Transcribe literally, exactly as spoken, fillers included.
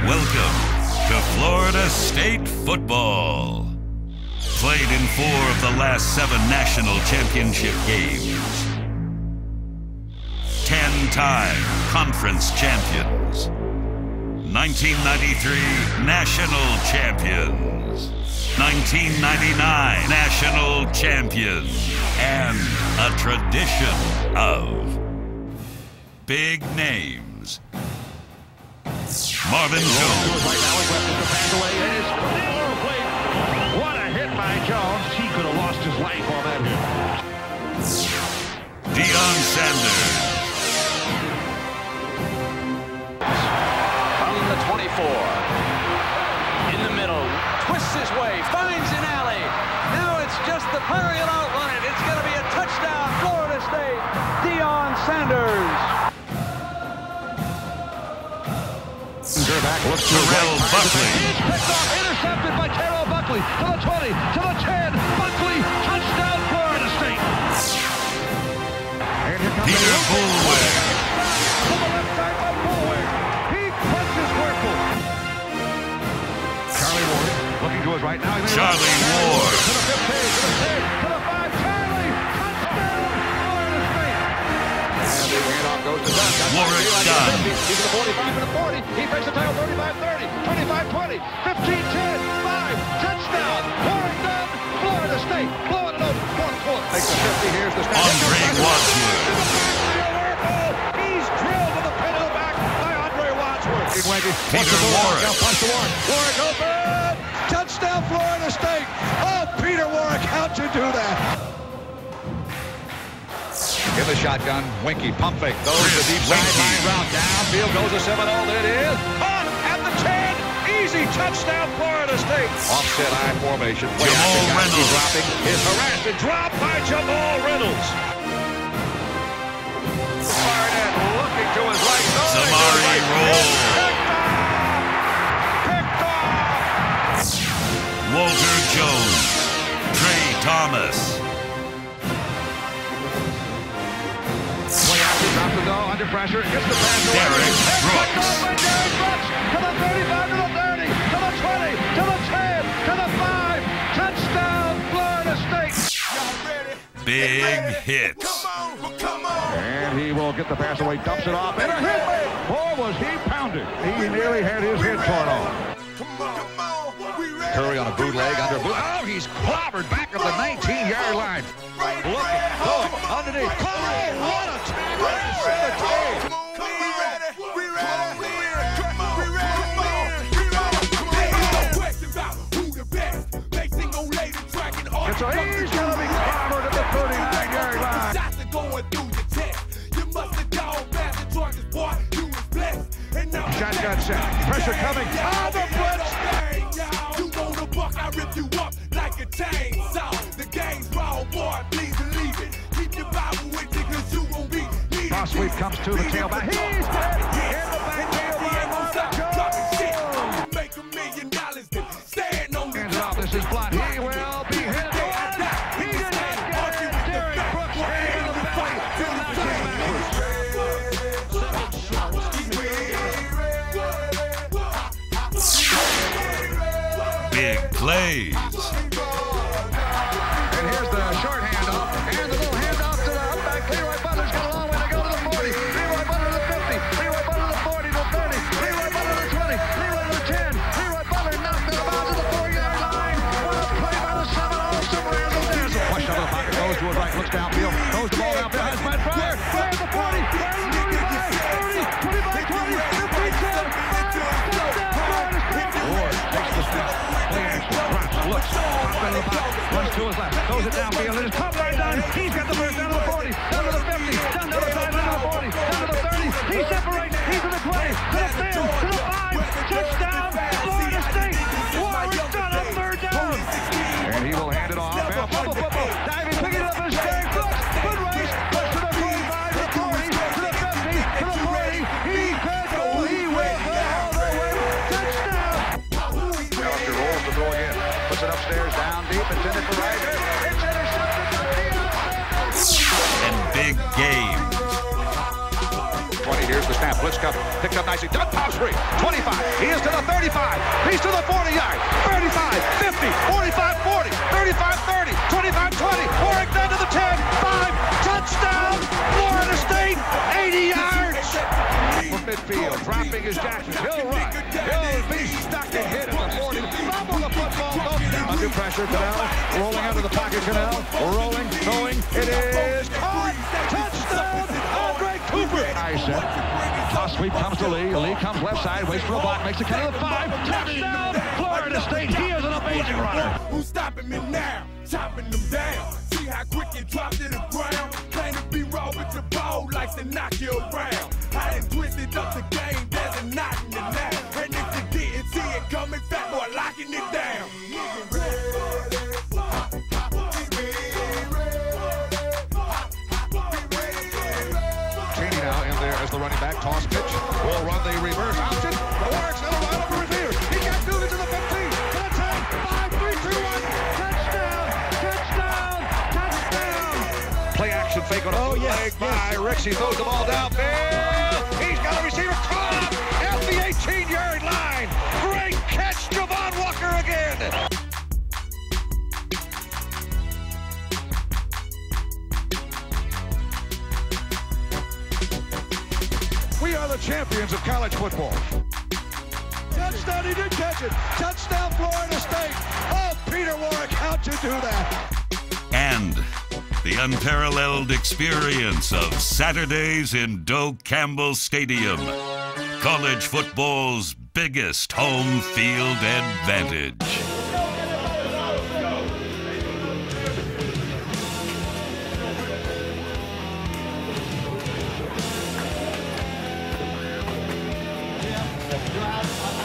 Welcome to Florida State football. Played in four of the last seven national championship games. Ten-time conference champions. nineteen ninety-three national champions. nineteen ninety-nine national champions. And a tradition of big names. Marvin Jones. What a hit by Jones. He could have lost his life on that hit. Deion Sanders. From the twenty-four. In the middle. Twists his way. Finds an alley. Now it's just the Prairie and outrun it. It's going to be a touchdown, Florida State. Deion Sanders. Back, looks Terrell Buckley. He's picked off, intercepted by Terrell Buckley. To the twenty, to the ten. Buckley, touchdown, Florida State. And here comes Peter Bullweg. To the left side by Bullweg. He punches Werfel. Charlie Ward looking to his right now. Charlie Ward. To the fifteen, to the ten, to the five. Charlie, touchdown, Florida State. And the handoff goes to Dunn. Warwick Dunn. He's to the forty-five to the forty. He breaks the tail, thirty-five thirty, twenty-five twenty, fifteen ten, five, touchdown, Warwick Dunn, Florida State, blowing it open, fourth quarter. Takes the fifty, here's the snap. Andre Wadsworth. He's drilled to the pin of the back by Andre Wadsworth. Peter Warwick. Punch to Warwick. Warwick open, touchdown, Florida State. Oh, Peter Warwick, how'd you do that? In the shotgun, Winky, pump fake, goes the deep sideline route, downfield, goes to Seminole, it is, caught at the ten, easy touchdown, Florida State. Offset I formation, way Jamal Reynolds. dropping, is harassed and dropped by Jamal Reynolds. Barnett looking to his right, oh, Samari right. Roll. Picked off, picked off. Walter Jones. Trey Thomas. Drops the goal under pressure. Gets the pass away. Derek Brooks. Derek Brooks to the thirty-five, to the thirty, to the twenty, to the ten, to the five. Touchdown, Florida State. Big hits. Come on, come on. And he will get the pass away, dumps it off, and a hit. Boy, was he pounded. He nearly had his head torn off. Come on, come on. We ready. Curry on a bootleg under boot. Oh, he's clobbered back at the nineteen-yard line. Looking, going, underneath. Oh, what a tackle. Come on, we ready. We ready. Come on, we ready. Come on, we ready. Question about who the best. Mason gon' lay the track and all. It's a, he's going to be clobbered at the thirty-nine-yard line. Shots are going through your chest. You must have gone back to Georgia's boy. You was blessed. And now Shotgun set. Pressure coming. Oh, the blitz. You wanna buck, I rip you up like a chainsaw. The game's raw, boy, please believe it. Keep your Bible with you, cause you won't be needed. Cross sweep comes to the tailback. He's dead. In the backfield by Marvin Jones. Make a million dollars, then stand on the Hands off, this is blocked. He will be hit. He did not get it. Derek Brooks came in the belly to knock him backwards. Big plays. And here's the short handoff, and the little handoff to the halfback. Leroy Butler's got a long way to go to the forty. Leroy Butler to the fifty. Leroy Butler to the forty, to the thirty. Leroy Butler to the twenty. Leroy to the ten. Leroy Butler knocked out of bounds to the four-yard line. What a play by the Seminole Sombrero Dazzle. Flush out of the pocket, goes to his right, looks downfield, throws the ball downfield, has Matt Fryer. Fryer to the forty, Fryer to the thirty-five, thirty, twenty-five, twenty, fifteen, ten, five, touchdown, Florida State. Ward takes the snap. Play action, drops, looks, pops into the pocket, runs to his left, throws it downfield, and it's caught by Dunn. He's got the first down to the forty, down to the fifty, down to the sideline to the forty, down to the thirty. He separates, he's to the twenty, to the ten, to the five, touchdown, Florida State. Warwick Dunn on third down. And he will hand it off. Bubble, bubble, diving, picking it up in his Derek Brooks. Good race, push to the forty-five, to the forty, to the fifty, to the forty. He could go, he will go all the way. Touchdown. Elster rolls the throw again. Puts it upstairs, down deep, intended for Ryder. It's intercepted by Deion Sanders. And big game. twenty, here's the snap. Snap, blitz cover, picked up nicely, done, pops free, twenty-five, he is to the thirty-five, he's to the forty-yard, thirty-five, fifty, forty-five, forty, thirty-five, thirty, twenty-five, twenty, Warwick down to the ten, five, touchdown, Florida State, eighty yards. From midfield, dropping his Jackson, he'll run, he'll be stuck and hit at the forty, fumble the football, no, under pressure, Canal, rolling out of the pocket, Canal, rolling, throwing, it is caught, touchdown, Andre Cooper. Nice, toss sweep comes to Lee, Lee comes left side, waits for a block, makes a cut of the five, touchdown, Florida State, he is an amazing runner. Who's stopping me now? Chopping them down. See how quick you drop to the ground. Claim to be raw, but your ball likes to knock you around. I done twisted up the game, there's a knot in the now. And if you didn't see it coming, fat boy locking it down. Cheney now in there as the running back, toss pitch, will run the reverse option. Warwick's got a wide open receiver. He got Dugan to the fifteen, to the ten, five, three, two, one, touchdown, touchdown, touchdown. Play action fake on a Oh, yes, leg yes. by Ricks. He throws the ball downfield. He's got a receiver caught at the eighteen-yard line. Great catch, Javon Walker again. We are the champions of college football. Touchdown, he did catch it. Touchdown, Florida State. Oh, Peter Warwick, how'd you do that? And the unparalleled experience of Saturdays in Doak Campbell Stadium. College football's biggest home field advantage. Drive